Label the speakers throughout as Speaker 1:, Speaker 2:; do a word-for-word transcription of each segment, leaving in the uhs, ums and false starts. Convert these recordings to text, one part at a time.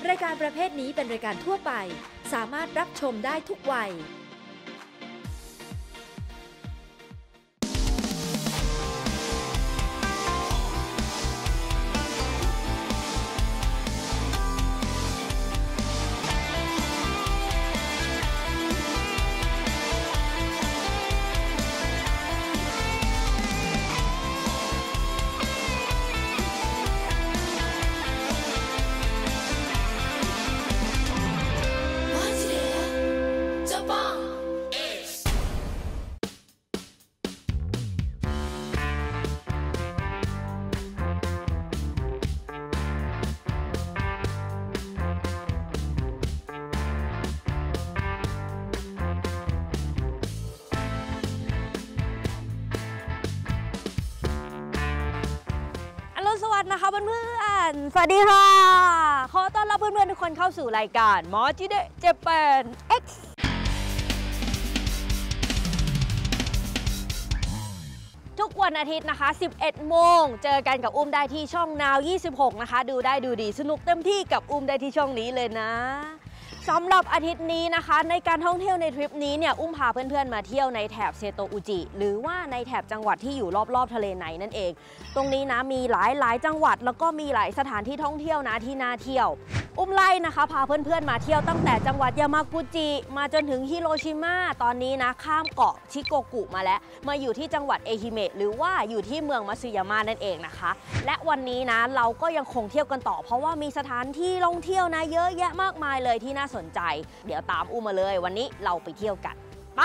Speaker 1: รายการประเภทนี้เป็นรายการทั่วไปสามารถรับชมได้ทุกวัย
Speaker 2: สวัสดีนะคะเพื่อนๆสวัสดีค่ะขอต้อนรับเพื่อนๆทุกคนเข้าสู่รายการหมอจิเดะเจแปน X ทุกวันอาทิตย์นะคะ สิบเอ็ดโมงเจอกันกับอุ้มได้ที่ช่องนาวยี่สิบหกนะคะดูได้ดูดีสนุกเต็มที่กับอุ้มได้ที่ช่องนี้เลยนะสำหรับอาทิตย์นี้นะคะในการท่องเที่ยวในทริปนี้เนี่ยอุ้มพาเพื่อนๆมาเที่ยวในแถบเซโตอุจิหรือว่าในแถบจังหวัดที่อยู่รอบๆทะเลไหนนั่นเองตรงนี้นะมีหลายๆจังหวัดแล้วก็มีหลายสถานที่ท่องเที่ยวนะที่น่าเที่ยวอุ้มไล่นะคะพาเพื่อนๆมาเที่ยวตั้งแต่จังหวัดยามากุจิมาจนถึงฮิโรชิมาตอนนี้นะข้ามเกาะชิโกกุมาแล้วมาอยู่ที่จังหวัดเอฮิเมะหรือว่าอยู่ที่เมืองมัตสึยามะนั่นเองนะคะและวันนี้นะเราก็ยังคงเที่ยวกันต่อเพราะว่ามีสถานที่ท่องเที่ยวนะเยอะแยะมากมายเลยที่น่าสนใจเดี๋ยวตามอุ้มมาเลยวันนี้เราไปเที่ยวกันไป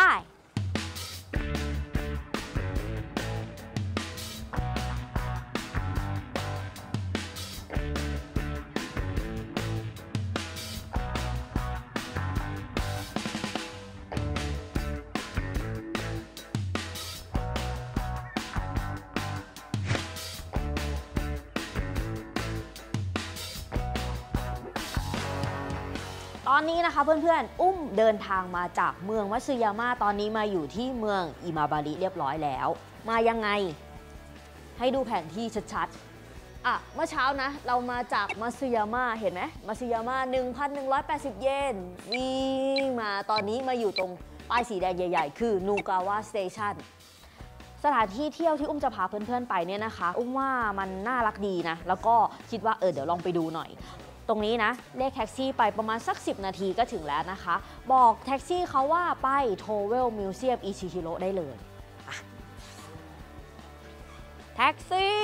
Speaker 2: ตอนนี้นะคะเพื่อนๆอุ้มเดินทางมาจากเมืองมัตสึยามะตอนนี้มาอยู่ที่เมืองอิมาบาริเรียบร้อยแล้วมายังไงให้ดูแผนที่ชัดๆอ่ะเมื่อเช้านะเรามาจากมัตสึยามะเห็นไหมมัตสึยามะ หนึ่งพันหนึ่งร้อยแปดสิบ เยนวิ่งมาตอนนี้มาอยู่ตรงป้ายสีแดงใหญ่ๆคือนูกาวะสเตชันสถานที่เที่ยวที่อุ้มจะพาเพื่อนๆไปเนี่ยนะคะอุ้มว่ามันน่ารักดีนะแล้วก็คิดว่าเออเดี๋ยวลองไปดูหน่อยตรงนี้นะเรียกแท็กซี่ไปประมาณสักสิบนาทีก็ถึงแล้วนะคะบอกแท็กซี่เขาว่าไปโทเวลมิวเซียมอิชิฮิโร่ได้เลยแท็กซี่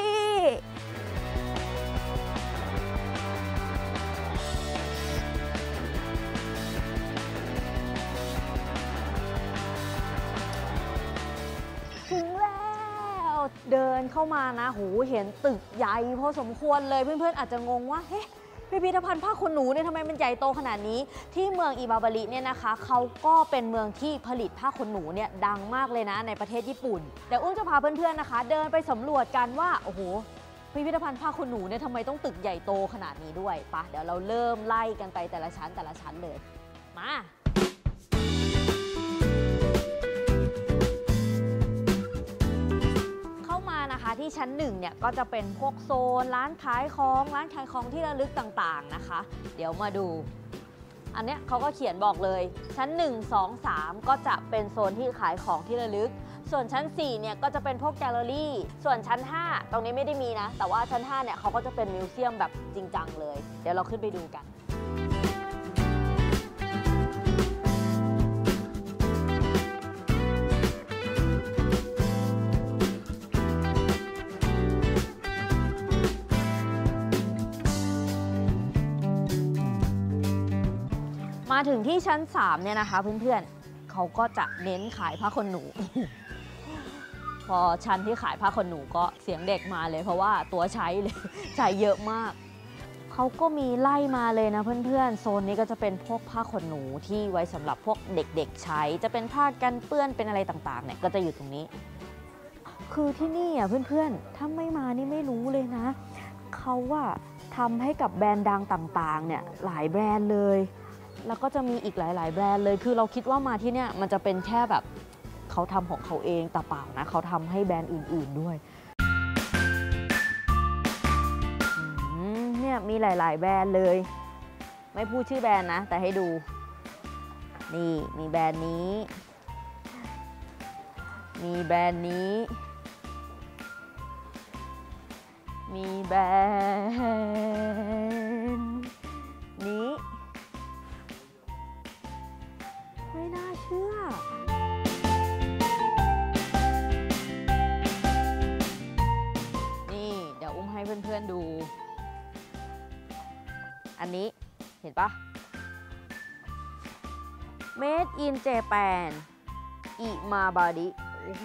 Speaker 2: ถึงแล้วเดินเข้ามานะหูเห็นตึกใหญ่พอสมควรเลยเพื่อนๆอาจจะงงว่าเฮ้พิพิธภัณฑ์ผ้าขนหนูเนี่ยทำไมมันใหญ่โตขนาดนี้ที่เมืองอิมาบาริเนี่ยนะคะเขาก็เป็นเมืองที่ผลิตผ้าขนหนูเนี่ยดังมากเลยนะในประเทศญี่ปุ่นเดี๋ยวอุ้มจะพาเพื่อนๆนะคะเดินไปสำรวจกันว่าโอ้โหพิพิธภัณฑ์ผ้าขนหนูเนี่ยทำไมต้องตึกใหญ่โตขนาดนี้ด้วยปะเดี๋ยวเราเริ่มไล่กันไปแต่ละชั้นแต่ละชั้นเลยมานะคะที่ชั้นหนึ่งเนี่ยก็จะเป็นพวกโซนร้านขายของร้านขายของที่ระลึกต่างๆนะคะเดี๋ยวมาดูอันเนี้ยเขาก็เขียนบอกเลยชั้นหนึ่ง สอง สามก็จะเป็นโซนที่ขายของที่ระลึกส่วนชั้นสี่เนี่ยก็จะเป็นพวกแกลเลอรี่ส่วนชั้นห้าตรงนี้ไม่ได้มีนะแต่ว่าชั้นห้าเนี่ยเขาก็จะเป็นมิวเซียมแบบจริงจังเลยเดี๋ยวเราขึ้นไปดูกันมาถึงที่ชั้นสามเนี่ยนะคะเพื่อนๆเขาก็จะเน้นขายผ้าขนหนู พอชั้นที่ขายผ้าขนหนูก็เสียงเด็กมาเลยเพราะว่าตัวใช้เลยใช้เยอะมากเขาก็มีไล่มาเลยนะเพื่อนๆโซนนี้ก็จะเป็นพวกผ้าขนหนูที่ไว้สำหรับพวกเด็กๆใช้จะเป็นผ้ากันเปื้อนเป็นอะไรต่างๆเนี่ยก็จะอยู่ตรงนี้คือที่นี่อ่ะเพื่อนๆถ้าไม่มานี่ไม่รู้เลยนะเขาว่าทำให้กับแบรนด์ดังต่างๆเนี่ยหลายแบรนด์เลยแล้วก็จะมีอีกหลายๆแบรนด์เลยคือเราคิดว่ามาที่เนี่ยมันจะเป็นแค่แบบเขาทำของเขาเองแต่เปล่านะเขาทำให้แบรนด์อื่นๆด้วยเนี่ยมีหลายๆแบรนด์เลยไม่พูดชื่อแบรนด์นะแต่ให้ดูนี่มีแบรนด์นี้มีแบรนด์นี้มีแบรนด์นี้ไม่น่าเชื่อนี่เดี๋ยวอุ้มให้เพื่อนๆดูอันนี้เห็นปะ Made in Japan อิมาบาดิโอ้โห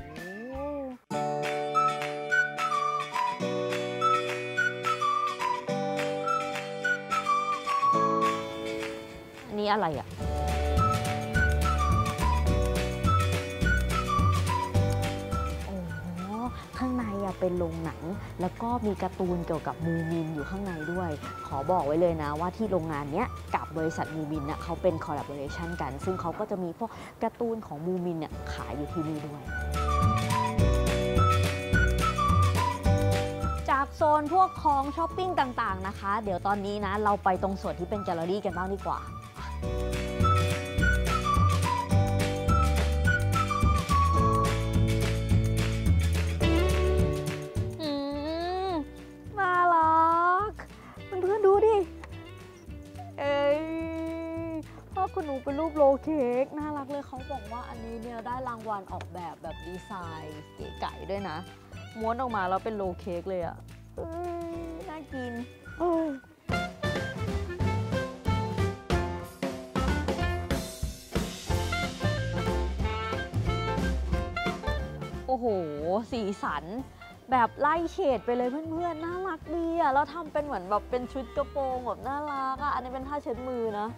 Speaker 2: นี่อะไรอ่ะข้างในอะเป็นโรงหนังแล้วก็มีการ์ตูนเกี่ยวกับมูมินอยู่ข้างในด้วยขอบอกไว้เลยนะว่าที่โรงงานเนี้ยกับบริษัทมูมินน่ะเขาเป็นคอลลาบอเรชันกันซึ่งเขาก็จะมีพวกการ์ตูนของมูมินเนี่ยขายอยู่ที่นี่ด้วยจากโซนพวกของช้อปปิ้งต่างๆนะคะเดี๋ยวตอนนี้นะเราไปตรงส่วนที่เป็นแกลเลอรี่กันบ้างดีกว่าคุณหนูเป็นรูปโรลเค้กน่ารักเลยเขาบอกว่าอันนี้เนี่ยได้รางวัลออกแบบแบบดีไซน์เก๋ไก๋ด้วยนะม้วนออกมาแล้วเป็นโรลเค้กเลยอ่ะน่ากินโอ้โหสีสันแบบไล่เฉดไปเลยเพื่อนๆน่ารักดีอ่ะแล้วทำเป็นเหมือนแบบเป็นชุดกระโปรงแบบน่ารักอ่ะอันนี้เป็นผ้าเช็ดมือนะ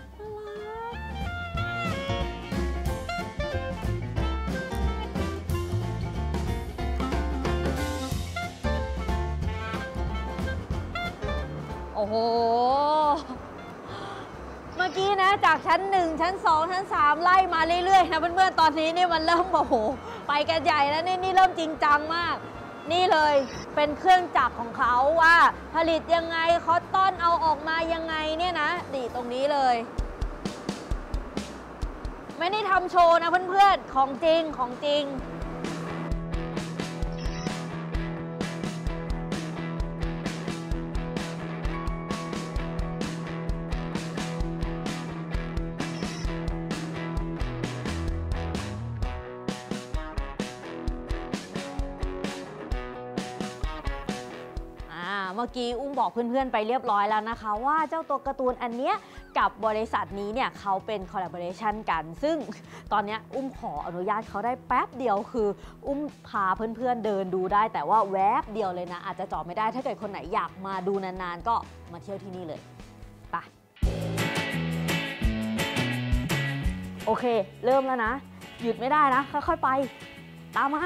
Speaker 2: โอ้โหเมื่อกี้นะจากชั้นหนึ่งชั้นสองชั้นสามไล่มาเรื่อยๆนะเพื่อนๆตอนนี้นี่มันเริ่มโอ้โหไปกันใหญ่แล้วนี่นี่เริ่มจริงจังมากนี่เลยเป็นเครื่องจักรของเขาว่าผลิตยังไงคอตตอนเอาออกมายังไงเนี่ยนะดีตรงนี้เลยไม่ได้ทำโชว์นะเพื่อนๆของจริงของจริงเมื่อกี้อุ้มบอกเพื่อนๆไปเรียบร้อยแล้วนะคะว่าเจ้าตัวการ์ตูนอันเนี้ยกับบริษัทนี้เนี่ยเขาเป็นคอลลาบอเรชันกันซึ่งตอนนี้อุ้มขออนุญาตเขาได้แป๊บเดียวคืออุ้มพาเพื่อนๆเดินดูได้แต่ว่าแวบเดียวเลยนะอาจจะจอดไม่ได้ถ้าเกิดคนไหนอยากมาดูนานๆก็มาเที่ยวที่นี่เลยไปโอเคเริ่มแล้วนะหยุดไม่ได้นะค่อยๆไปตามมา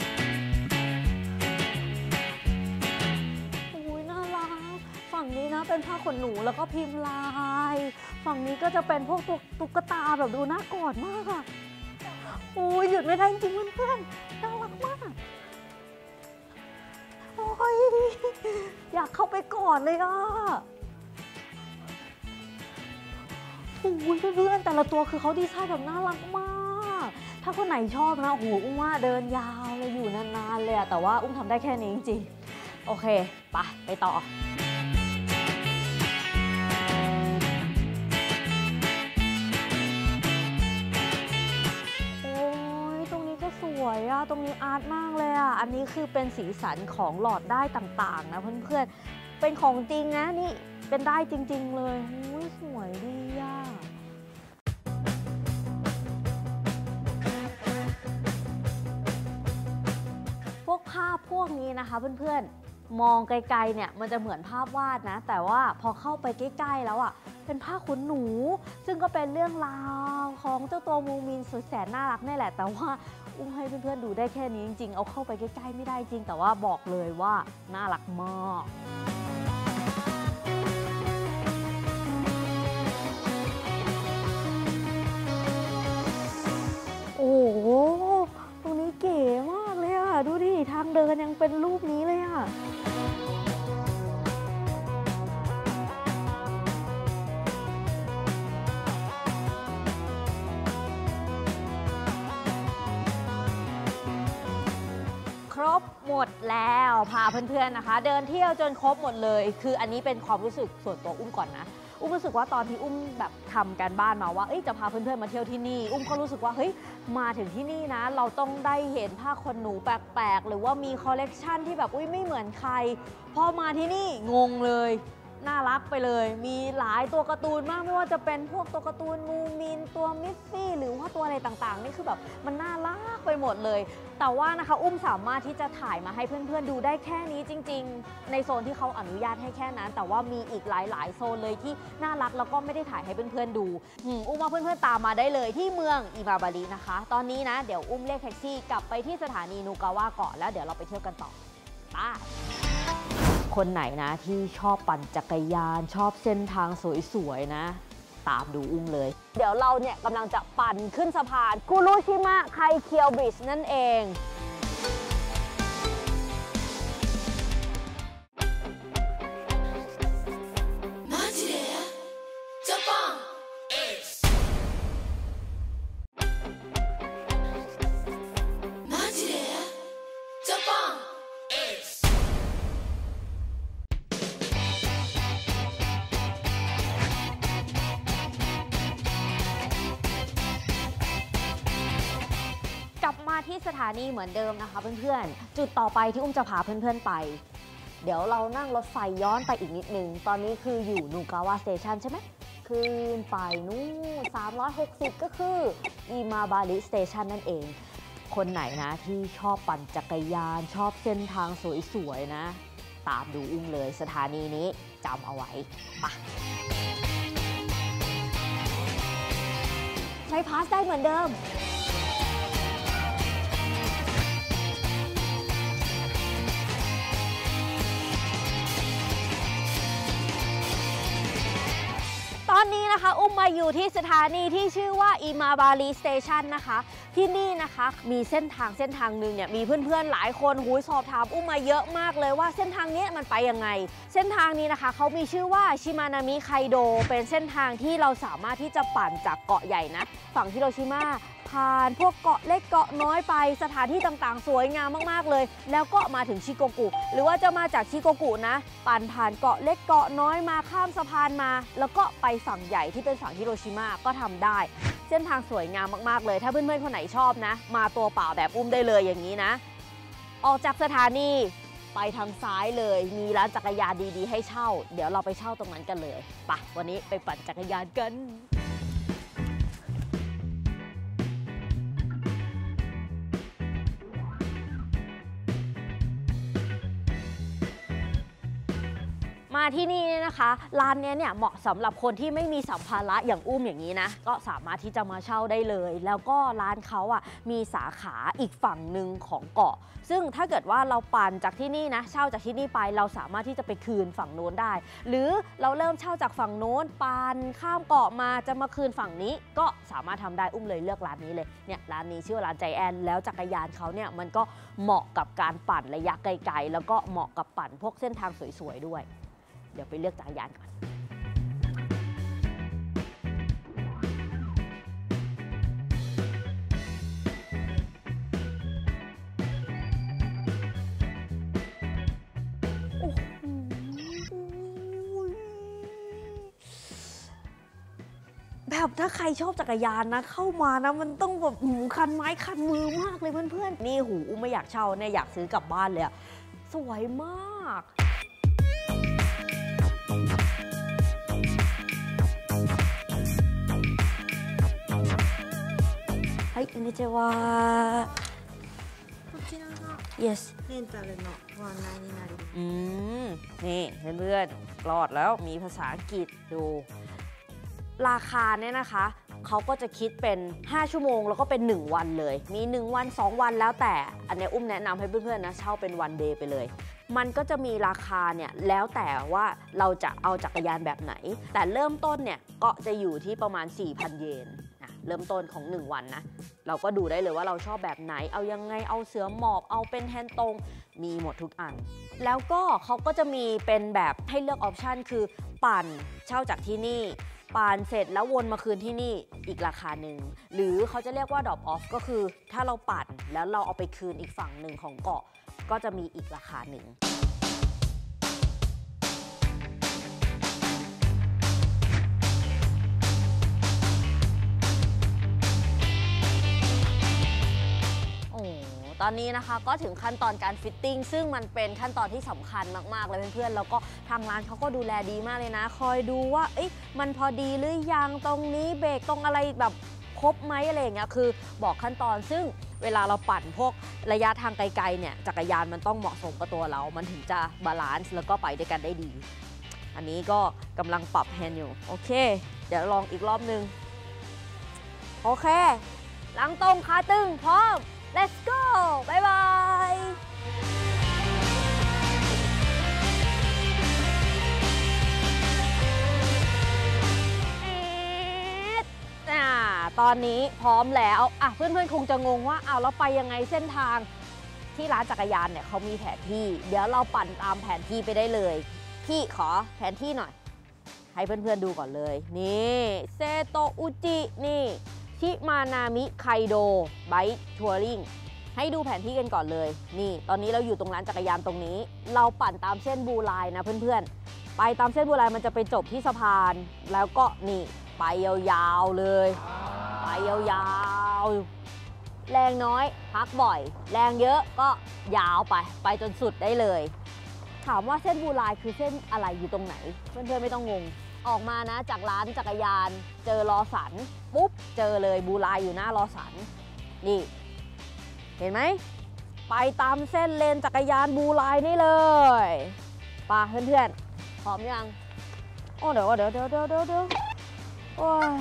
Speaker 2: ฝั่งนี้นะเป็นผ้าขนหนูแล้วก็พิมพ์ลายฝั่งนี้ก็จะเป็นพวกตุ๊กตาแบบดูน่ากอดมากอะโอ้ยหยุดไม่ได้จริงๆเพื่อนๆน่ารักมากโอ้ยอยากเข้าไปกอดเลยอ่ะโอ้ยเพื่อนๆแต่ละตัวคือเขาดีไซน์แบบน่ารักมากถ้าคนไหนชอบนะโอ้โหอุ้มว่าเดินยาวเลยอยู่นานๆเลยอะแต่ว่าอุ้มทำได้แค่นี้จริงๆโอเคไปไปต่อสวยอะตรงนี้อาร์ตมากเลยอะอันนี้คือเป็นสีสันของหลอดได้ต่างๆนะเพื่อนๆเป็นของจริงนะนี่เป็นได้จริงๆเลยอุ้ยสวยดีอะพวกภาพพวกนี้นะคะเพื่อนๆมองไกลๆเนี่ยมันจะเหมือนภาพวาดนะแต่ว่าพอเข้าไปใกล้ๆแล้วอะเป็นผ้าขนหนูซึ่งก็เป็นเรื่องราวของเจ้าตัวมูมินสวยแสนน่ารักนี่แหละแต่ว่าอุ้มให้เพื่อนๆดูได้แค่นี้จริงๆเอาเข้าไปใกล้ๆไม่ได้จริงแต่ว่าบอกเลยว่าน่ารักมากโอ้โหตรงนี้เก๋มากเลยอ่ะดูดิทางเดินยังเป็นรูปนี้เลยอ่ะหมดแล้วพาเพื่อนๆนะคะเดินเที่ยวจนครบหมดเลยคืออันนี้เป็นความรู้สึกส่วนตัวอุ้มก่อนนะอุ้มรู้สึกว่าตอนที่อุ้มแบบทำการบ้านมาว่าจะพาเพื่อนๆมาเที่ยวที่นี่อุ้มก็รู้สึกว่าเฮ้ยมาถึงที่นี่นะเราต้องได้เห็นผ้าขนหนูแปลกๆหรือว่ามีคอลเลกชันที่แบบอุ้ยไม่เหมือนใครพอมาที่นี่งงเลยน่ารักไปเลยมีหลายตัวการ์ตูนมากไม่ว่าจะเป็นพวกตัวการ์ตูนมูมินตัวมิฟฟี่หรือว่าตัวอะไรต่างๆนี่คือแบบมันน่ารักไปหมดเลยแต่ว่านะคะอุ้มสามารถที่จะถ่ายมาให้เพื่อนๆดูได้แค่นี้จริงๆในโซนที่เขาอนุญาตให้แค่นั้นแต่ว่ามีอีกหลายๆโซนเลยที่น่ารักแล้วก็ไม่ได้ถ่ายให้เพื่อนๆดูอุ้มว่าเพื่อนๆตามมาได้เลยที่เมืองอิมาบารีนะคะตอนนี้นะเดี๋ยวอุ้มเรียกแท็กซี่กลับไปที่สถานีนูกาวะก่อนแล้วเดี๋ยวเราไปเที่ยวกันต่อป้าคนไหนนะที่ชอบปั่นจักรยานชอบเส้นทางสวยๆนะตามดูอุ้มเลยเดี๋ยวเราเนี่ยกำลังจะปั่นขึ้นสะพานคุรุชิมะไคเคียวบริดจ์นั่นเองกลับมาที่สถานีเหมือนเดิมนะคะเพื่อนๆจุดต่อไปที่อุ้มจะพาเพื่อนๆไปเดี๋ยวเรานั่งรถไฟย้อนไปอีกนิดนึงตอนนี้คืออยู่นูกาวะสเตชันใช่ไหมขึ้นไปนู่นสามร้อยหกสิบก็คืออิมาบาริสเตชันนั่นเองคนไหนนะที่ชอบปั่นจักรยานชอบเส้นทางสวยๆนะตามดูอุ้มเลยสถานีนี้จำเอาไว้ปะใช้พาสได้เหมือนเดิมตอนนี้นะคะอุ้มมาอยู่ที่สถานีที่ชื่อว่าอิมาบาริสเตชันนะคะที่นี่นะคะมีเส้นทางเส้นทางหนึ่งเนี่ยมีเพื่อนๆหลายคนหูยสอบถามอุ้มมาเยอะมากเลยว่าเส้นทางนี้มันไปยังไงเส้นทางนี้นะคะเขามีชื่อว่าชิมานามิไคโดเป็นเส้นทางที่เราสามารถที่จะปั่นจากเกาะใหญ่นะฝั่งฮิโรชิมาผ่านพวกเกาะเล็กเกาะน้อยไปสถานที่ต่างๆสวยงามมากๆเลยแล้วก็มาถึงชิโกกุหรือว่าจะมาจากชิโกกุนะปั่นผ่านเกาะเล็กเกาะน้อยมาข้ามสะพานมาแล้วก็ไปฝั่งใหญ่ที่เป็นฝั่งฮิโรชิมาก็ทำได้เส้นทางสวยงามมากๆเลยถ้าเพื่อนๆคนไหนชอบนะมาตัวเปล่าแบบอุ้มได้เลยอย่างนี้นะออกจากสถานีไปทางซ้ายเลยมีร้านจักรยานดีๆให้เช่าเดี๋ยวเราไปเช่าตรงนั้นกันเลยไปวันนี้ไปปั่นจักรยานกันมาที่นี่นะคะร้านนี้เนี่ยเหมาะสำหรับคนที่ไม่มีสัมภาระอย่างอุ้มอย่างนี้นะก็สามารถที่จะมาเช่าได้เลยแล้วก็ร้านเขาอ่ะมีสาขาอีกฝั่งหนึ่งของเกาะซึ่งถ้าเกิดว่าเราปั่นจากที่นี่นะเช่าจากที่นี่ไปเราสามารถที่จะไปคืนฝั่งโน้นได้หรือเราเริ่มเช่าจากฝั่งโน้นปั่นข้ามเกาะมาจะมาคืนฝั่งนี้ก็สามารถทำได้อุ้มเลยเลือกร้านนี้เลยเนี่ยร้านนี้ชื่อร้านใจแอนแล้วจักรยานเขาเนี่ยมันก็เหมาะกับการปั่นระยะไกลๆแล้วก็เหมาะกับปั่นพวกเส้นทางสวยๆด้วยเดี๋ยวไปเลือกจักรยานก่อนแบบถ้าใครชอบจักรยานนะเข้ามานะมันต้องแบบหูคันไม้คันมือมากเลยเพื่อนๆนี่หูอุ้มไม่อยากเช่าเนี่ยอยากซื้อกลับบ้านเลยอะสวยมากはいこんにちは
Speaker 3: こちらが
Speaker 2: yes
Speaker 3: レンタルのご案内になります。
Speaker 2: อืมนี่เพื่อนๆรอดแล้วมีภาษาอังกฤษดูราคาเนี่ยนะคะเขาก็จะคิดเป็นห้าชั่วโมงแล้วก็เป็นหนึ่งวันเลยมีหนึ่งวันสองวันแล้วแต่อันนี้อุ้มแนะนำให้เพื่อนๆนะเช่าเป็นวันเดย์ไปเลยมันก็จะมีราคาเนี่ยแล้วแต่ว่าเราจะเอาจักรยานแบบไหนแต่เริ่มต้นเนี่ยก็จะอยู่ที่ประมาณ สี่พัน เยนนะเริ่มต้นของหนึ่งวันนะเราก็ดูได้เลยว่าเราชอบแบบไหนเอายังไงเอาเสือหมอบเอาเป็นแฮนด์ตรงมีหมดทุกอันแล้วก็เขาก็จะมีเป็นแบบให้เลือกออปชันคือปั่นเช่าจากที่นี่ปั่นเสร็จแล้ววนมาคืนที่นี่อีกราคาหนึ่งหรือเขาจะเรียกว่า drop off ก็คือถ้าเราปั่นแล้วเราเอาไปคืนอีกฝั่งหนึ่งของเกาะกก็จะมีอีกราคาหนึ่งตอนนี้นะคะก็ถึงขั้นตอนการฟิตติ้งซึ่งมันเป็นขั้นตอนที่สำคัญมากๆเลยเพื่อนๆแล้วก็ทางร้านเขาก็ดูแลดีมากเลยนะคอยดูว่าเอ๊ะมันพอดีหรือยังตรงนี้เบรกตรงอะไรแบบครบไหมอะไรอย่างเงี้ยคือบอกขั้นตอนซึ่งเวลาเราปั่นพวกระยะทางไกลๆเนี่ยจักรยานมันต้องเหมาะสมกับตัวเรามันถึงจะบาลานซ์แล้วก็ไปด้วยกันได้ดีอันนี้ก็กำลังปรับแฮนด์อยู่โอเคเดี๋ยวลองอีกรอบนึงโอเคหลังตรงขาตึงพร้อมLet's go บายบายตอนนี้พร้อมแล้วอ่ะเพื่อนๆคงจะงงว่าเอาแล้วไปยังไงเส้นทางที่ร้านจักรยานเนี่ยเขามีแผนที่เดี๋ยวเราปั่นตามแผนที่ไปได้เลยพี่ขอแผนที่หน่อยให้เพื่อนๆดูก่อนเลยนี่เซโตอุจินี่ชิมานามิไคโดไบค์ทัวริงให้ดูแผนที่กันก่อนเลยนี่ตอนนี้เราอยู่ตรงร้านจักรยานตรงนี้เราปั่นตามเส้นบูไลน์นะเพื่อนๆไปตามเส้นบูไลน์มันจะไปจบที่สะพานแล้วก็นี่ไปยาวๆเลยไปยาวๆแรงน้อยพักบ่อยแรงเยอะก็ยาวไปไปจนสุดได้เลยถามว่าเส้นบูไลน์คือเส้นอะไรอยู่ตรงไหนเพื่อนๆไม่ต้องงงออกมานะจากร้านจักรยานเจอลอสันปุ๊บเจอเลยบูไลน์อยู่หน้าลอสันนี่เห็นไหมไปตามเส้นเลนจักรยานบูไลน์นี่เลยป่ะเพื่อนๆพร้อมยังโอ้เดี๋ยวเดี๋ยวเดี๋ยวเดี๋ยวเดี๋ยวโอ้ย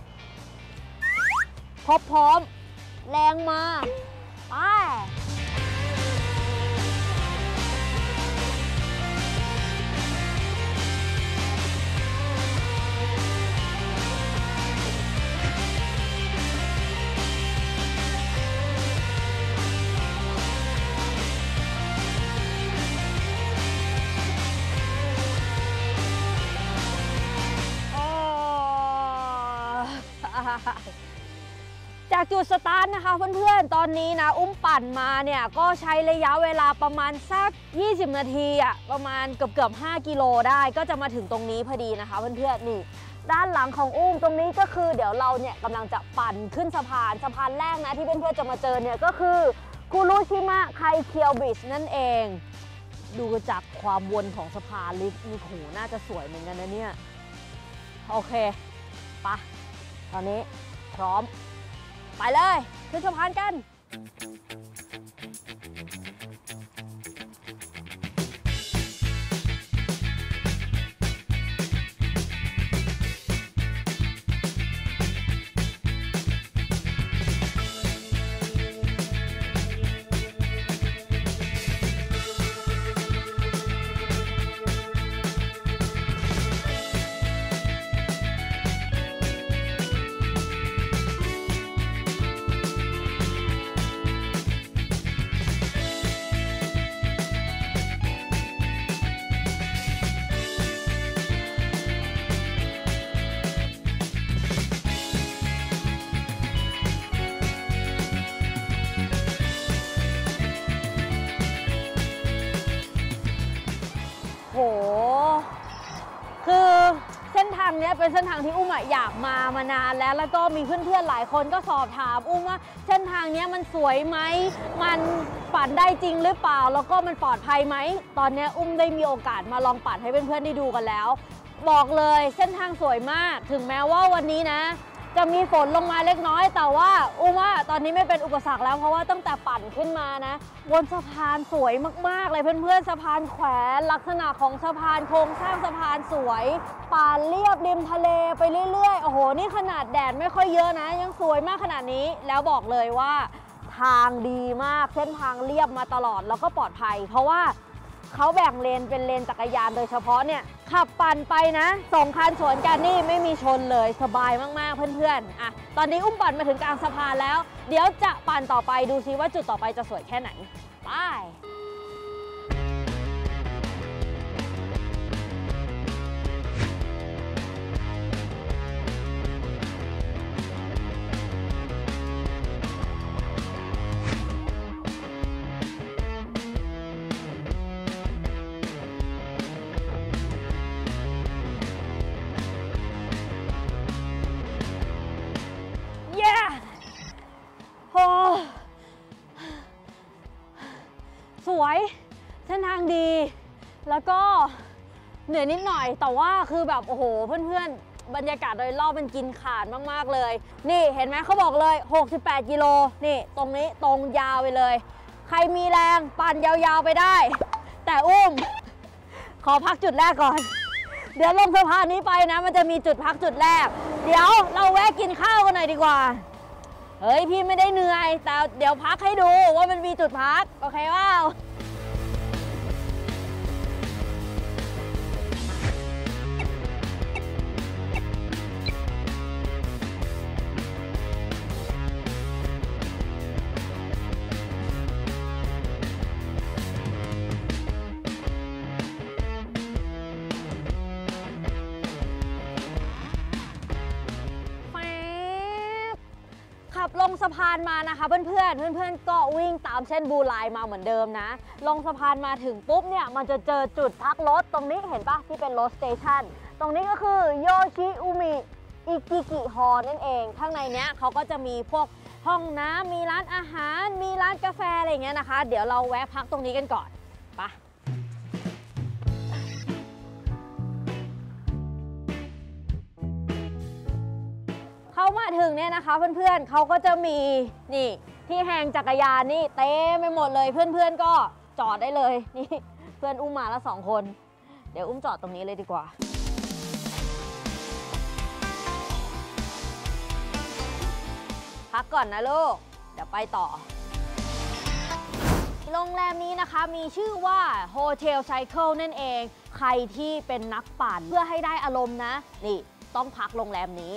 Speaker 2: ครบพร้อมแรงมาไปจากจุดสตาร์ทนะคะเพื่อนๆตอนนี้นะอุ้มปั่นมาเนี่ยก็ใช้ระยะเวลาประมาณสักยี่สิบนาทีอะประมาณเกือบเกือบห้ากิโลได้ก็จะมาถึงตรงนี้พอดีนะคะเพื่อนๆนี่ด้านหลังของอุ้มตรงนี้ก็คือเดี๋ยวเราเนี่ยกำลังจะปั่นขึ้นสะพานสะพานแรกนะที่เพื่อนๆจะมาเจอเนี่ยก็คือคุรุชิมะไคเคียวบริดจ์นั่นเองดูจากความวนของสะพานลิฟต์นี่โหน่าจะสวยเหมือนกันนะเนี่ยโอเคปะตอนนี้พร้อมไปเลยขึ้นสะพานกันโหคือเส้นทางนี้เป็นเส้นทางที่อุ้มอยากมามานานแล้วแล้วก็มีเพื่อนๆหลายคนก็สอบถามอุ้มว่าเส้นทางนี้มันสวยไหมมันปั่นได้จริงหรือเปล่าแล้วก็มันปลอดภัยไหมตอนนี้อุ้มได้มีโอกาสมาลองปั่นให้เพื่อนๆได้ดูกันแล้วบอกเลยเส้นทางสวยมากถึงแม้ว่าวันนี้นะจะมีฝนลงมาเล็กน้อยแต่ว่าอุ้มว่าตอนนี้ไม่เป็นอุปสรรคแล้วเพราะว่าตั้งแต่ปั่นขึ้นมานะบนสะพานสวยมากๆเลยเพื่อนๆสะพานแขวนลักษณะของสะพานโครงสร้างสะพานสวยป่าเรียบริมทะเลไปเรื่อยๆโอ้โหนี่ขนาดแดดไม่ค่อยเยอะนะยังสวยมากขนาดนี้แล้วบอกเลยว่าทางดีมากเส้นทางเรียบมาตลอดแล้วก็ปลอดภัยเพราะว่าเขาแบ่งเลนเป็นเลนจักรยานโดยเฉพาะเนี่ยขับปั่นไปนะสองคันสวนกันนี่ไม่มีชนเลยสบายมากๆเพื่อนๆอ่ะตอนนี้อุ้มปั่นมาถึงกลางสะพานแล้วเดี๋ยวจะปั่นต่อไปดูซิว่าจุดต่อไปจะสวยแค่ไหนไปเหนื่อยนิดหน่อยแต่ว่าคือแบบโอ้โหเพื่อนๆบรรยากาศโดยรอบมันกินขาดมากๆเลยนี่เห็นไหมเขาบอกเลยหกสิบแปดกิโลนี่ตรงนี้ตรงยาวไปเลยใครมีแรงปั่นยาวๆไปได้แต่อุ้มขอพักจุดแรกก่อนเดี๋ยวลงสะพานนี้ไปนะมันจะมีจุดพักจุดแรกเดี๋ยวเราแวะกินข้าวกันหน่อยดีกว่าเฮ้ยพี่ไม่ได้เหนื่อยแต่เดี๋ยวพักให้ดูว่ามันมีจุดพักโอเคว้าวขับลงสะพานมานะคะเพื่อนๆเพื่อนๆก็วิ่งตามเส้นบูไลน์มาเหมือนเดิมนะลงสะพานมาถึงปุ๊บเนี่ยมันจะเจอจุดพักรถตรงนี้เห็นปะที่เป็นรถสเตชันตรงนี้ก็คือโยชิอุมิอิกิกิฮอลนั่นเองข้างในเนี้ยเขาก็จะมีพวกห้องน้ำมีร้านอาหารมีร้านกาแฟอะไรอย่างเงี้ยนะคะเดี๋ยวเราแวะพักตรงนี้กันก่อนไปเข้ามาถึงเนี่ยนะคะเพื่อนๆเขาก็จะมีนี่ที่แฮงจักรยานนี่เต็มไปหมดเลยเพื่อนๆก็จอดได้เลยนี่เพื่อนอุ้มมาแล้วสองคนเดี๋ยวอุ้มจอดตรงนี้เลยดีกว่าพักก่อนนะลูกเดี๋ยวไปต่อโรงแรมนี้นะคะมีชื่อว่า Hotel Cycle นั่นเองใครที่เป็นนักปั่นเพื่อให้ได้อารมณ์นะนี่ต้องพักโรงแรมนี้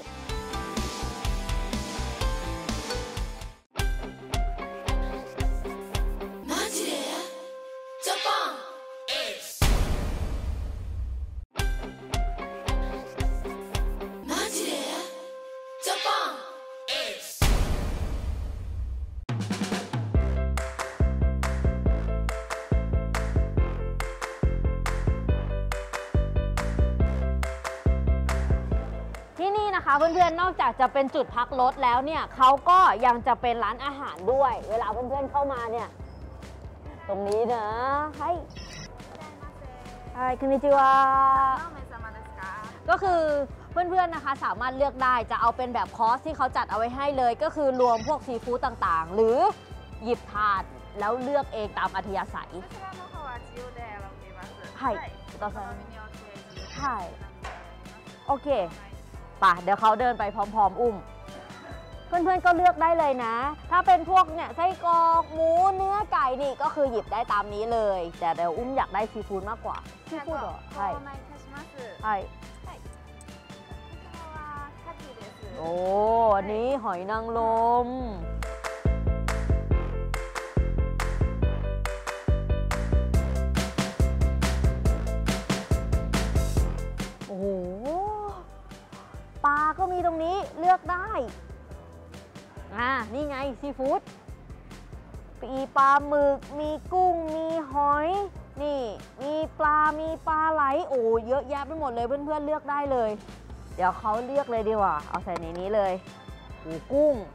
Speaker 2: เพื่อนๆนอกจากจะเป็นจุดพักรถแล้วเนี่ยเขาก็ยังจะเป็นร้านอาหารด้วยเวลาเพื่อนๆเข้ามาเนี่ยตรงนี้นะไฮไฮคุณนิจิวะก็คือเพื่อนๆนะคะสามารถเลือกได้จะเอาเป็นแบบคอร์สที่เขาจัดเอาไว้ให้เลยก็คือรวมพวกซีฟู้ดต่างๆหรือหยิบถาดแล้วเลือกเองตามอัธยาศัยใช่ต่อไปใช่โอเคป่ะเดี๋ยวเขาเดินไปพร้อมๆอุ้มเพื่อนๆก็เลือกได้เลยนะถ้าเป็นพวกเนี่ยไส้กรอกหมูเนื้อไก่นี่ก็คือหยิบได้ตามนี้เลยแต่เดี๋ยวอุ้มอยากได้ซีฟู้ดมากกว่าซีฟู้ดเหรอใช่ใช่โอ้อันนี้หอยนางรมโอ้โหปลาก็มีตรงนี้เลือกได้อ่านี่ไงซีฟู้ดมีปลาหมึกมีกุ้งมีหอยนี่มีปลามีปลาไหลโอ้เยอะแยะไปหมดเลยเพื่อนๆเลือกได้เลยเดี๋ยวเขาเลือกเลยดีกว่าเอาใส่ในนี้เลยโอ้กุ้ง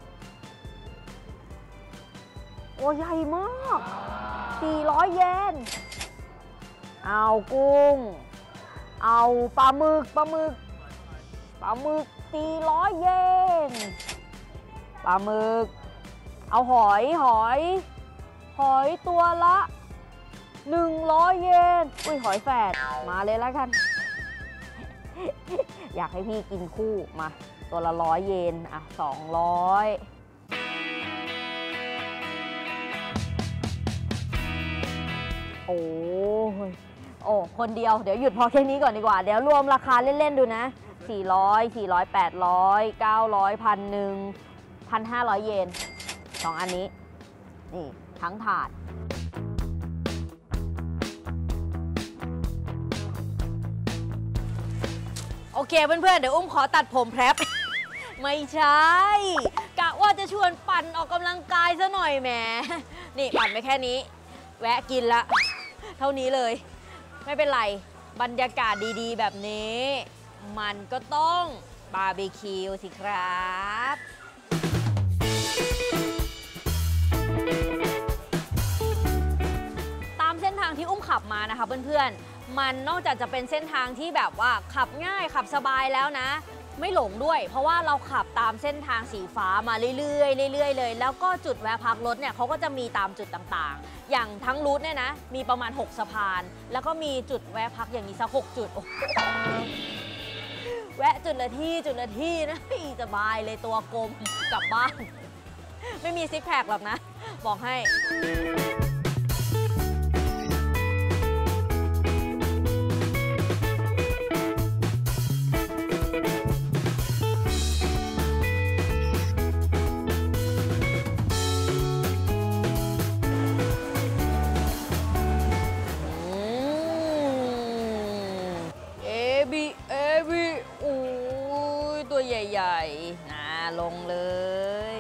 Speaker 2: โอ้ใหญ่มากสี่ร้อยเยนเอากุ้งเอาปลาหมึกปลาหมึกปลาหมึกสี่ร้อยเยนปลาหมึกเอาหอยหอยหอยตัวละหนึ่งร้อยเยนอุ้ยหอยแฝดมาเลยแล้วกัน อยากให้พี่กินคู่มาตัวละร้อยเยนอ่ะสองร้อยโอ้ยโอ้คนเดียวเดี๋ยวหยุดพอแค่นี้ก่อนดีกว่าเดี๋ยวรวมราคาเล่นๆดูนะสี่ร้อย สี่ร้อย แปดร้อย เก้าร้อย พันหนึ่ง พันห้าร้อยเยนสองอันนี้นี่ทั้งถาดโอเคเพื่อนๆเดี๋ยวอุ้มขอตัดผมแพรบ ไม่ใช่กะว่าจะชวนปั่นออกกำลังกายซะหน่อยแหมนี่ปั่นไปแค่นี้แวะกินละเท่านี้เลยไม่เป็นไรบรรยากาศดีๆแบบนี้มันก็ต้องบาร์บีคิวสิครับตามเส้นทางที่อุ้มขับมานะคะเพื่อนๆมันนอกจากจะเป็นเส้นทางที่แบบว่าขับง่ายขับสบายแล้วนะไม่หลงด้วยเพราะว่าเราขับตามเส้นทางสีฟ้ามาเรื่อยๆเรื่อยๆเลยแล้วก็จุดแวะพักรถเนี่ยเขาก็จะมีตามจุดต่างๆอย่างทั้งรูทเนี่ยนะมีประมาณหกสะพานแล้วก็มีจุดแวะพักอย่างนี้สักหกจุดแวะจุดละที่จุดละที่นะสบายเลยตัวกลมกลับบ้านไม่มีซิกแพคหรอกนะบอกให้ใหญ่ๆนะลงเลย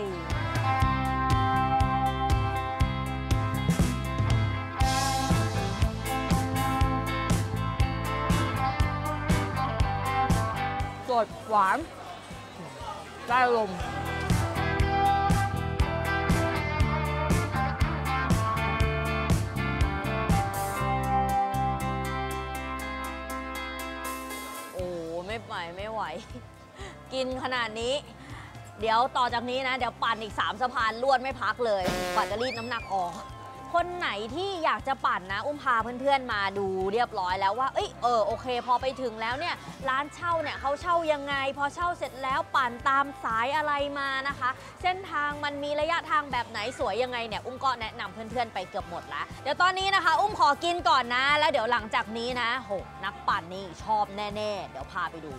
Speaker 2: สดหวานได้ลมโอ้ไม่ไหวไม่ไหวกินขนาดนี้เดี๋ยวต่อจากนี้นะเดี๋ยวปั่นอีกสามสะพานลวดไม่พักเลยกว่าจะรีดน้ำหนักออกคนไหนที่อยากจะปั่นนะอุ้มพาเพื่อนๆมาดูเรียบร้อยแล้วว่าเอ้ยเออโอเคพอไปถึงแล้วเนี่ยร้านเช่าเนี่ยเขาเช่ายังไงพอเช่าเสร็จแล้วปั่นตามสายอะไรมานะคะเส้นทางมันมีระยะทางแบบไหนสวยยังไงเนี่ยอุ้มก็แนะนำเพื่อนๆไปเกือบหมดละเดี๋ยวตอนนี้นะคะอุ้มขอกินก่อนนะแล้วเดี๋ยวหลังจากนี้นะโหนักปั่นนี่ชอบแน่ๆเดี๋ยวพาไปดู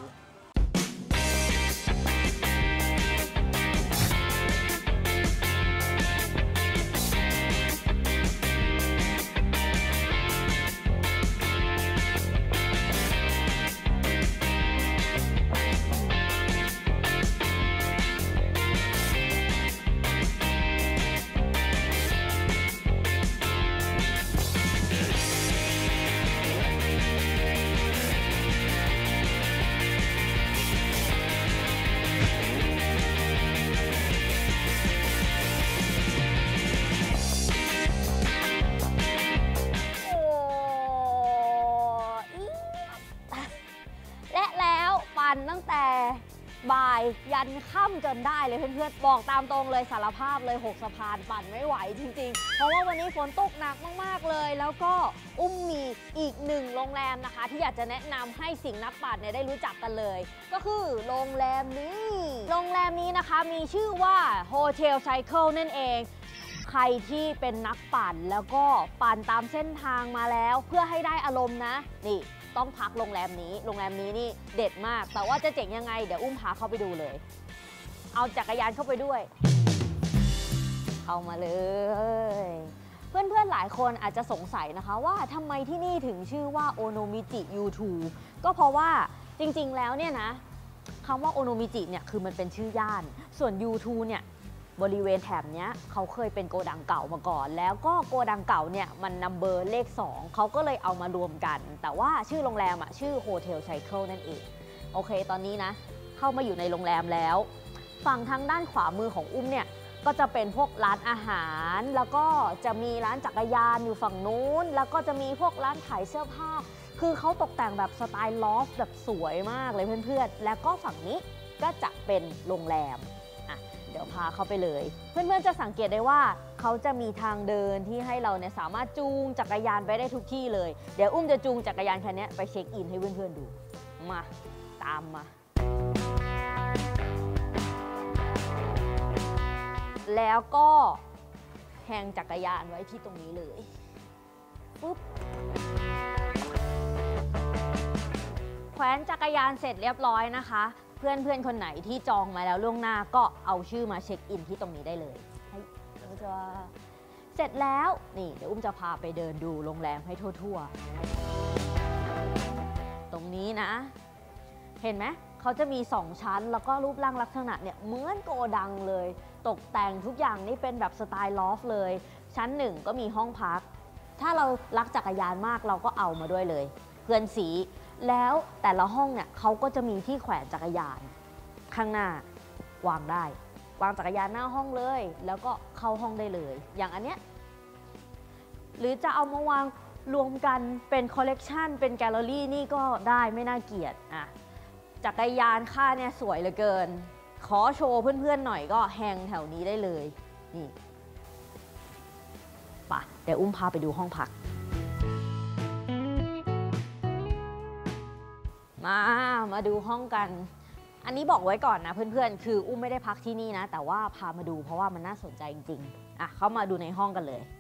Speaker 2: ตั้งแต่บ่ายยันค่ำจนได้เลยเพื่อนๆบอกตามตรงเลยสารภาพเลยหกสะพานปั่นไม่ไหวจริงๆเพราะว่าวันนี้ฝนตกหนักมากๆเลยแล้วก็อุ้มมีอีกหนึ่งโรงแรมนะคะที่อยากจะแนะนำให้สิ่งนักปั่นเนี่ยได้รู้จักกันเลยก็คือโรงแรมนี้โรงแรมนี้นะคะมีชื่อว่า Hotel Cycle นั่นเองใครที่เป็นนักปั่นแล้วก็ปั่นตามเส้นทางมาแล้วเพื่อให้ได้อารมณ์นะนี่ต้องพักโรงแรมนี้โรงแรมนี้นี่เด็ดมากแต่ว่าจะเจ๋งยังไงเดี๋ยวอุ้มพาเข้าไปดูเลยเอาจักรยานเข้าไปด้วยเข้ามาเลยเพื่อนๆหลายคนอาจจะสงสัยนะคะว่าทำไมที่นี่ถึงชื่อว่าโอโนมิจิ ยู ทู ก็เพราะว่าจริงๆแล้วเนี่ยนะคำว่าโอโนมิจิเนี่ยคือมันเป็นชื่อย่านส่วน ยู ทู เนี่ยบริเวณแถบนี้เขาเคยเป็นโกดังเก่ามาก่อนแล้วก็โกดังเก่าเนี่ยมันนัมเบอร์เลขสองเขาก็เลยเอามารวมกันแต่ว่าชื่อโรงแรมอ่ะชื่อ Hotel Cycle นั่นเองโอเคตอนนี้นะเข้ามาอยู่ในโรงแรมแล้วฝั่งทางด้านขวามือของอุ้มเนี่ยก็จะเป็นพวกร้านอาหารแล้วก็จะมีร้านจักรยานอยู่ฝั่งนู้นแล้วก็จะมีพวกร้านขายเสื้อผ้าคือเขาตกแต่งแบบสไตล์ลอฟแบบสวยมากเลยเพื่อนๆแล้วก็ฝั่งนี้ก็จะเป็นโรงแรมเดี๋ยวพาเข้าไปเลยเพื่อนๆจะสังเกตได้ว่าเขาจะมีทางเดินที่ให้เราเนี่ยสามารถจูงจักรยานไปได้ทุกที่เลยเดี๋ยวอุ้มจะจูงจักรยานคันนี้ไปเช็คอินให้เพื่อนๆดูมาตามมาแล้วก็แฮงจักรยานไว้ที่ตรงนี้เลยปุ๊บแขวนจักรยานเสร็จเรียบร้อยนะคะเพื่อนเพื่อนคนไหนที่จองมาแล้วล่วงหน้าก็เอาชื่อมาเช็คอินที่ตรงนี้ได้เลยจะเสร็จแล้วนี่เดี๋ยวอุ้มจะพาไปเดินดูโรงแรมให้ทั่วๆตรงนี้นะเห็นไหมเขาจะมีสองชั้นแล้วก็รูปร่างลักษณะเนี่ยเหมือนโกดังเลยตกแต่งทุกอย่างนี่เป็นแบบสไตล์ลอฟเลยชั้นหนึ่งก็มีห้องพักถ้าเรารักจักรยานมากเราก็เอามาด้วยเลยเพื่อนสีแล้วแต่ละห้องเนี่ยเขาก็จะมีที่แขวนจักรยานข้างหน้าวางได้วางจักรยานหน้าห้องเลยแล้วก็เข้าห้องได้เลยอย่างอันเนี้ยหรือจะเอามาวางรวมกันเป็นคอลเลกชันเป็นแกลเลอรี่นี่ก็ได้ไม่น่าเกลียดอ่ะจักรยานค่าเนี่ยสวยเหลือเกินขอโชว์เพื่อนๆหน่อยก็แฮงแถวนี้ได้เลยนี่ป่ะเดี๋ยวอุ้มพาไปดูห้องพักมามาดูห้องกันอันนี้บอกไว้ก่อนนะเพื่อนๆคืออุ้มไม่ได้พักที่นี่นะแต่ว่าพามาดูเพราะว่ามันน่าสนใจจริงๆอ่ะเข้ามาดูในห้องกันเลย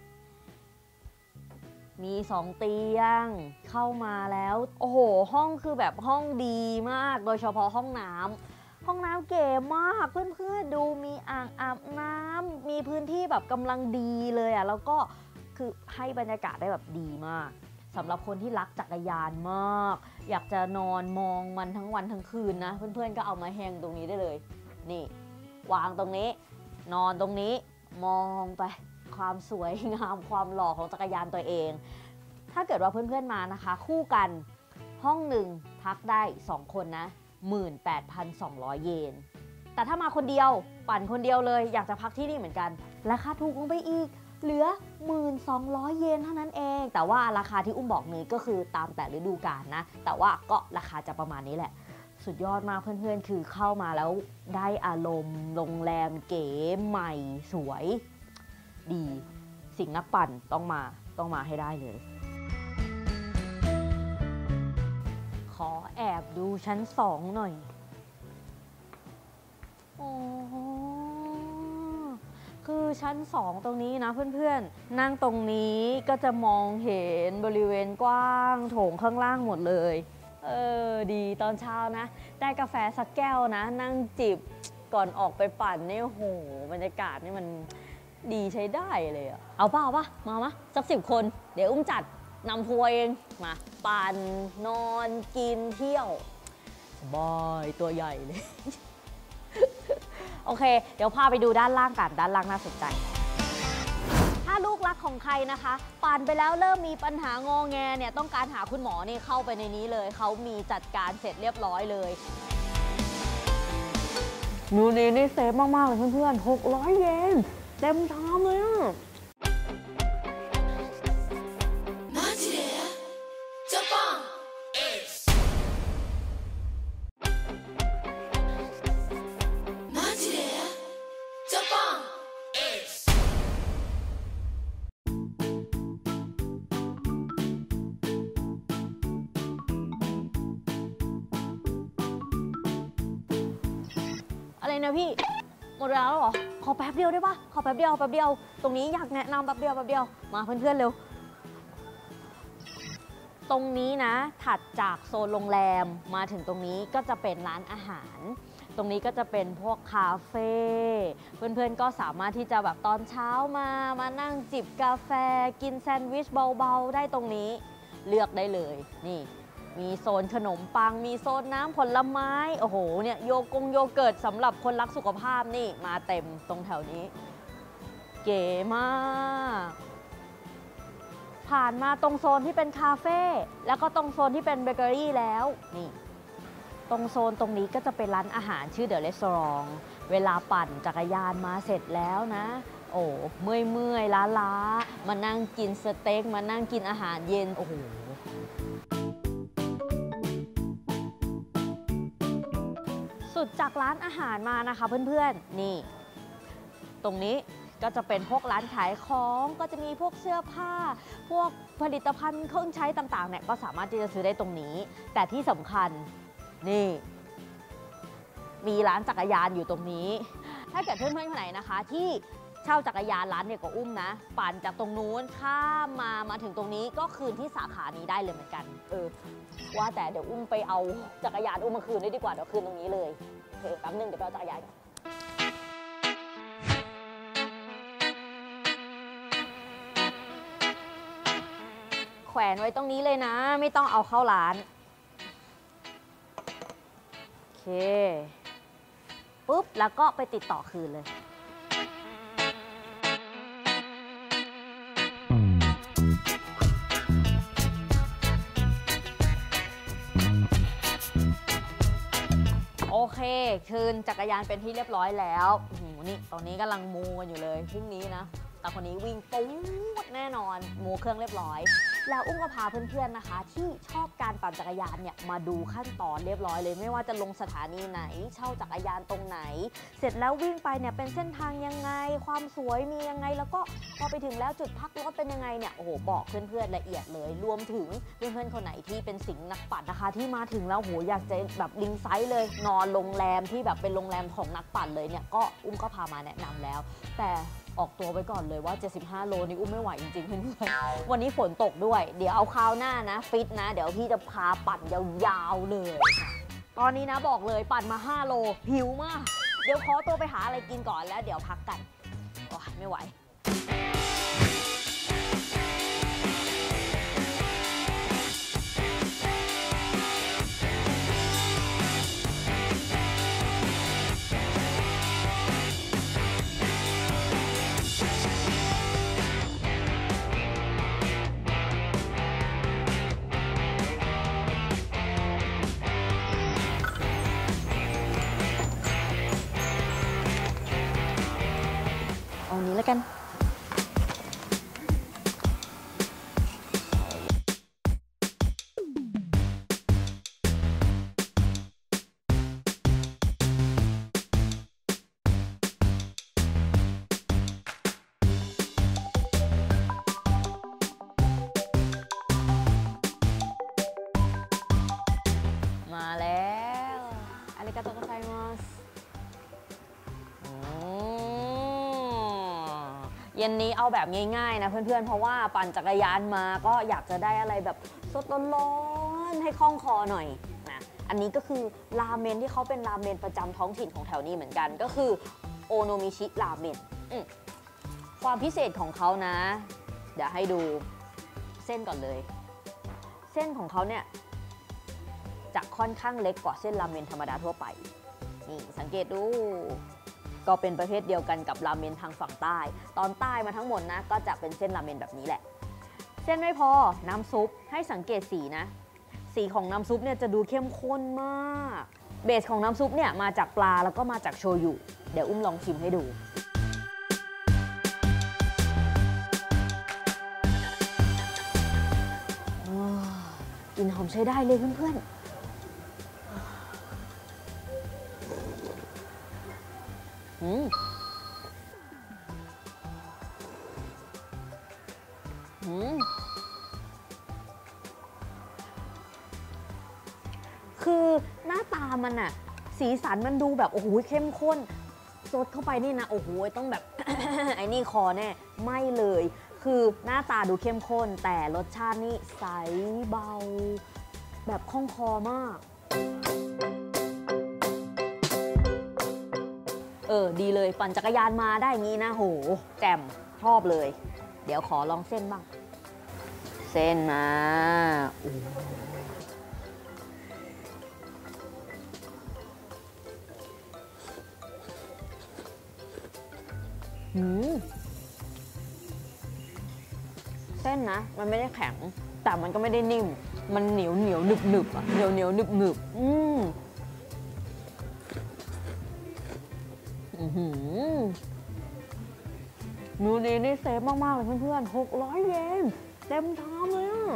Speaker 2: มีสองเตียงเข้ามาแล้วโอ้โหห้องคือแบบห้องดีมากโดยเฉพาะห้องน้ำห้องน้ำเก๋มากเพื่อนๆดูมีอ่างอาบน้ำมีพื้นที่แบบกำลังดีเลยอ่ะแล้วก็คือให้บรรยากาศได้แบบดีมากสำหรับคนที่รักจักรยานมากอยากจะนอนมองมันทั้งวันทั้งคืนนะเพื่อนๆก็เอามาแฮงตรงนี้ได้เลยนี่วางตรงนี้นอนตรงนี้มองไปความสวยงามความหล่อของจักรยานตัวเองถ้าเกิดว่าเพื่อนๆมานะคะคู่กันห้องหนึ่งพักได้สองคนนะ หนึ่งหมื่นแปดพันสองร้อย เยนแต่ถ้ามาคนเดียวปั่นคนเดียวเลยอยากจะพักที่นี่เหมือนกันราคาถูกลงไปอีกเหลือ หนึ่งพันสองร้อย เยนเท่านั้นเองแต่ว่าราคาที่อุ้มบอกนี้ก็คือตามแต่ฤดูกาลนะแต่ว่าก็ราคาจะประมาณนี้แหละสุดยอดมากเพื่อนๆคือเข้ามาแล้วได้อารมณ์โรงแรมเก๋ใหม่สวยดีสิ่งนักปั่นต้องมาต้องมาให้ได้เลยขอแอบดูชั้นสองหน่อยโอ้คือชั้นสองตรงนี้นะเพื่อนๆนั่งตรงนี้ก็จะมองเห็นบริเวณกว้างโถงข้างล่างหมดเลยเออดีตอนเช้านะได้กาแฟสักแก้วนะนั่งจิบก่อนออกไปปั่นนี่โหบรรยากาศนี่มันดีใช้ได้เลยอะเอาป่ะเอาป่ะมามาสักสิบคนเดี๋ยวอุ้มจัดนำทัวร์เองมาปั่นนอนกินเที่ยวสบายตัวใหญ่เลย โอเคเดี๋ยวพาไปดูด้านล่างกันด้านล่างน่าสนใจถ้าลูกรักของใครนะคะปั่นไปแล้วเริ่มมีปัญหางอแงเนี่ยต้องการหาคุณหมอนี่เข้าไปในนี้เลยเขามีจัดการเสร็จเรียบร้อยเลยนูนี่นี่เซฟมากๆเลยเพื่อนๆหกร้อยเยนเต็มชามเลยอ่ะอะไรนะพี่หมดเวลาแล้วเหรอขอแป๊บเดียวได้ปะขอแป๊บเดียวแป๊บเดียวตรงนี้อยากแนะนำแป๊บเดียวแป๊บเดียวมาเพื่อนๆเร็วตรงนี้นะถัดจากโซนโรงแรมมาถึงตรงนี้ก็จะเป็นร้านอาหารตรงนี้ก็จะเป็นพวกคาเฟ่เพื่อนๆก็สามารถที่จะแบบตอนเช้ามามานั่งจิบกาแฟกินแซนด์วิชเบาๆได้ตรงนี้เลือกได้เลยนี่มีโซนขนมปังมีโซนน้ำผลไม้โอ้โหเนี่ยโยกงโยเกิร์ตสำหรับคนรักสุขภาพนี่มาเต็มตรงแถวนี้เก๋มากผ่านมาตรงโซนที่เป็นคาเฟ่แล้วก็ตรงโซนที่เป็นเบเกอรี่แล้วนี่ตรงโซนตรงนี้ก็จะเป็นร้านอาหารชื่อเดอะเรสซอรองเวลาปั่นจักรยานมาเสร็จแล้วนะโอ้เมื่อยเมื่อยล้าล้ามานั่งกินสเต็กมานั่งกินอาหารเย็นโอ้โหสุดจากร้านอาหารมานะคะเพื่อนๆนี่ตรงนี้ก็จะเป็นพวกร้านขายของก็จะมีพวกเสื้อผ้าพวกผลิตภัณฑ์เครื่องใช้ต่างๆเนี่ยก็สามารถที่จะซื้อได้ตรงนี้แต่ที่สำคัญนี่มีร้านจักรยานอยู่ตรงนี้ถ้าเกิดเพื่อนๆคนไหนนะคะที่เช่าจักรยานร้านเนี่ยก็อุ้มนะปั่นจากตรงนู้นข้ามมามาถึงตรงนี้ก็คืนที่สาขานี้ได้เลยเหมือนกันเออว่าแต่เดี๋ยวอุ้มไปเอาจักรยานอุ้มมาคืนได้ดีกว่าเดี๋ยวคืนตรงนี้เลยโอเคแป๊บนึงเดี๋ยวไปเอาจักรยานก่อนแขวนไว้ตรงนี้เลยนะไม่ต้องเอาเข้าร้านโอเคปุ๊บแล้วก็ไปติดต่อคืนเลยโอเคคืนจักรยานเป็นที่เรียบร้อยแล้วโอ้โหนี่ตอนนี้กำลังมูกันอยู่เลยพรุ่งนี้นะแต่คนนี้วิ่งปุ๊ดแน่นอนโมเครื่องเรียบร้อยแล้วอุ้มก็พาเพื่อนๆนะคะที่ชอบการปั่นจักรยานเนี่ยมาดูขั้นตอนเรียบร้อยเลยไม่ว่าจะลงสถานีไหนเช่าจักรยานตรงไหนเสร็จแล้ววิ่งไปเนี่ยเป็นเส้นทางยังไงความสวยมียังไงแล้วก็พอไปถึงแล้วจุดพักรถเป็นยังไงเนี่ยโอ้โหบอกเพื่อนๆละเอียดเลยรวมถึงเพื่อนๆคนไหนที่เป็นสิงห์นักปั่นนะคะที่มาถึงแล้วโหอยากจะแบบลิงไซส์เลยนอนโรงแรมที่แบบเป็นโรงแรมของนักปั่นเลยเนี่ยก็อุ้มก็พามาแนะนำแล้วแต่ออกตัวไว้ก่อนเลยว่าเจ็ดสิบห้าโลนี่อุ้มไม่ไหวจริงๆเพื่อนๆวันนี้ฝนตกด้วยเดี๋ยวเอาคราวหน้านะฟิตนะเดี๋ยวพี่จะพาปั่นยาวๆเลยตอนนี้นะบอกเลยปั่นมาห้าโลหิวมากเดี๋ยวขอตัวไปหาอะไรกินก่อนแล้วเดี๋ยวพักกันโอ้ยไม่ไหวเอานี้แล้วกันมาแล้วอาริกาโตโกไซมัสเย็นนี้เอาแบบง่ายๆนะเพื่อนๆเพราะว่าปั่นจักรยานมาก็อยากจะได้อะไรแบบสดร้อนๆให้คล่องคอหน่อยนะอันนี้ก็คือราเมนที่เขาเป็นราเมนประจำท้องถิ่นของแถวนี้เหมือนกันก็คือโอโนมิชิราเมนความพิเศษของเขานะเดี๋ยวให้ดูเส้นก่อนเลยเส้นของเขาเนี่ยจะค่อนข้างเล็กกว่าเส้นราเมนธรรมดาทั่วไปนี่สังเกตดูก็เป็นประเภทเดียวกันกับราเมนทางฝั่งใต้ตอนใต้มาทั้งหมดนะก็จะเป็นเส้นราเมนแบบนี้แหละเส้นไม่พอน้ำซุปให้สังเกตสีนะสีของน้ำซุปเนี่ยจะดูเข้มข้นมากเบสของน้ำซุปเนี่ยมาจากปลาแล้วก็มาจากโชยุเดี๋ยวอุ้มลองชิมให้ดูกลิ่นหอมใช้ได้เลยเพื่อนๆอืมอืมคือหน้าตามันอะสีสันมันดูแบบโอ้โหเข้มข้นซดเข้าไปนี่นะโอ้โหต้องแบบ ไอ้นี่คอแน่ไม่เลยคือหน้าตาดูเข้มข้นแต่รสชาตินี่ใสเบาแบบคล่องคอมากเออดีเลยปั่นจักรยานมาได้งี้นะโหแจ่มชอบเลยเดี๋ยวขอลองเส้นบ้างเส้นมาอืมเส้นนะมันไม่ได้แข็งแต่มันก็ไม่ได้นิ่มมันเหนียวเหนียวหนึบหนึบอะเหนียวเหนียวหนึบหนึบอืมนูนี้นี่เซฟมากๆเลยเพื่อนๆหกร้อยเยนเต็มชามเลยอ่ะ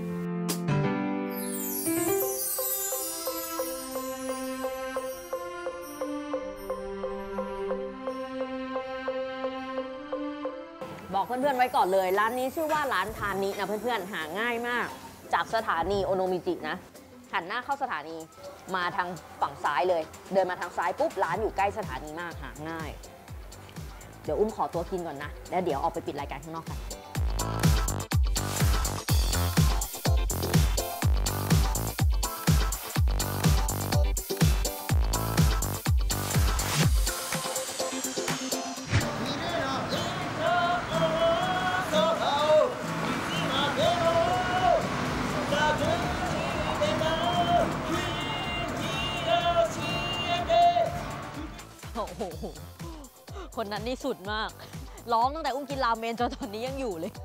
Speaker 2: บอกเพื่อนๆไว้ก่อนเลยร้านนี้ชื่อว่าร้านทานินะเพื่อนๆหาง่ายมากจากสถานีโอโนมิจินะหันหน้าเข้าสถานีมาทางฝั่งซ้ายเลยเดินมาทางซ้ายปุ๊บร้านอยู่ใกล้สถานีมากหาง่ายเดี๋ยวอุ้มขอตัวกินก่อนนะแล้วเดี๋ยวออกไปปิดรายการข้างนอกกันโอ้โหคนนั้นนี่สุดมากร้องตั้งแต่อุ้มกินราเมนจนตอนนี้ยังอยู่เลย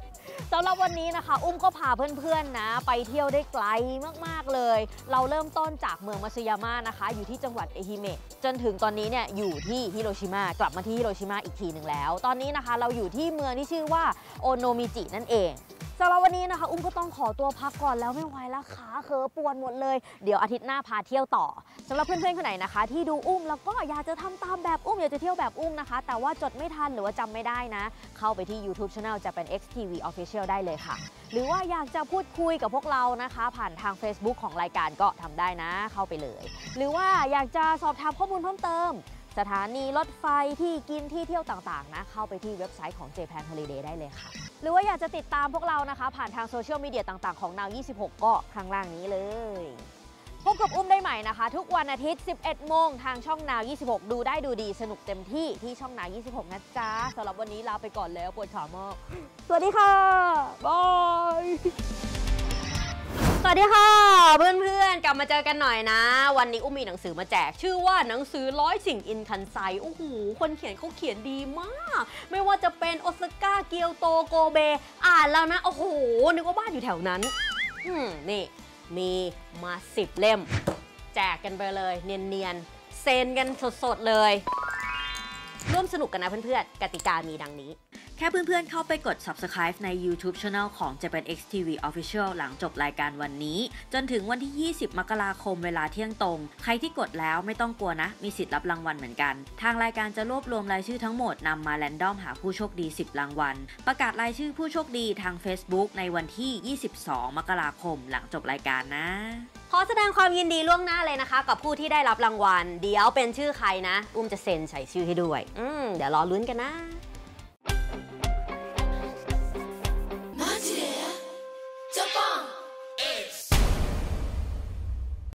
Speaker 2: สำหรับวันนี้นะคะอุ้มก็พาเพื่อนๆนะไปเที่ยวได้ไกลมากๆเลยเราเริ่มต้นจากเมืองมัตสึยามะนะคะอยู่ที่จังหวัดเอฮิเมะจนถึงตอนนี้เนี่ยอยู่ที่ฮิโรชิมากลับมาที่ฮิโรชิมาอีกทีหนึ่งแล้วตอนนี้นะคะเราอยู่ที่เมืองที่ชื่อว่าโอโนมิจินั่นเองสำหรับวันนี้นะคะอุ้มก็ต้องขอตัวพักก่อนแล้วไม่ไหวแล้วขาเขอปวดหมดเลยเดี๋ยวอาทิตย์หน้าพาเที่ยวต่อสำหรับเพื่อนๆคนไหนนะคะที่ดูอุ้มแล้วก็อยากจะทำตามแบบอุ้มอยากจะเที่ยวแบบอุ้มนะคะแต่ว่าจดไม่ทันหรือว่าจำไม่ได้นะเข้าไปที่ YouTube Channel Japan X ที วี Official ได้เลยค่ะหรือว่าอยากจะพูดคุยกับพวกเรานะคะผ่านทาง Facebook ของรายการก็ทำได้นะเข้าไปเลยหรือว่าอยากจะสอบถามข้อมูลเพิ่มเติมสถานีรถไฟที่กินที่เที่ยวต่างๆนะเข้าไปที่เว็บไซต์ของ Japan Holiday ได้เลยค่ะหรือว่าอยากจะติดตามพวกเรานะคะผ่านทางโซเชียลมีเดียต่างๆของ นาว ยี่สิบหก ก็ข้างล่างนี้เลยพบกับอุ้มได้ใหม่นะคะทุกวันอาทิตย์ สิบเอ็ดโมงทางช่อง นาว ยี่สิบหก ดูได้ดูดีสนุกเต็มที่ที่ช่อง นาว ยี่สิบหก นะจ๊ะสำหรับวันนี้ลาไปก่อนแล้วปวดขามากสวัสดีค่ะบายสวัสดีค่ะเพื่อนๆกลับมาเจอกันหน่อยนะวันนี้อุ้มมีหนังสือมาแจกชื่อว่าหนังสือร้อยสิ่งอินคันไซโอ้โหคนเขียนเขาเขียนดีมากไม่ว่าจะเป็นโอซาก้าเกียวโตโกเบอ่านแล้วนะโอ้โหนึกว่าบ้านอยู่แถวนั้นอืมนี่มีมาสิบเล่มแจกกันไปเลยเนียนๆเซ็นกันสดๆเลยร่วมสนุกกันนะเพื่อนๆกติกามีดังนี้แค่เพื่อนๆเข้าไปกด Subscribe ใน YouTube Channel ของ Japan X ที วี Official หลังจบรายการวันนี้จนถึงวันที่ ยี่สิบ มกราคมเวลาเที่ยงตรง ใครที่กดแล้วไม่ต้องกลัวนะ มีสิทธิ์รับรางวัลเหมือนกัน ทางรายการจะรวบรวมรายชื่อทั้งหมดนำมาแรนดอมหาผู้โชคดี สิบ รางวัล ประกาศรายชื่อผู้โชคดีทาง Facebook ในวันที่ ยี่สิบสอง มกราคมหลังจบรายการนะขอแสดงความยินดีล่วงหน้าเลยนะคะกับผู้ที่ได้รับรางวัลเดี๋ยวเป็นชื่อใครนะอุ้มจะเซ็นใส่ชื่อให้ด้วยอืมเดี๋ยวรอลุ้นกันนะ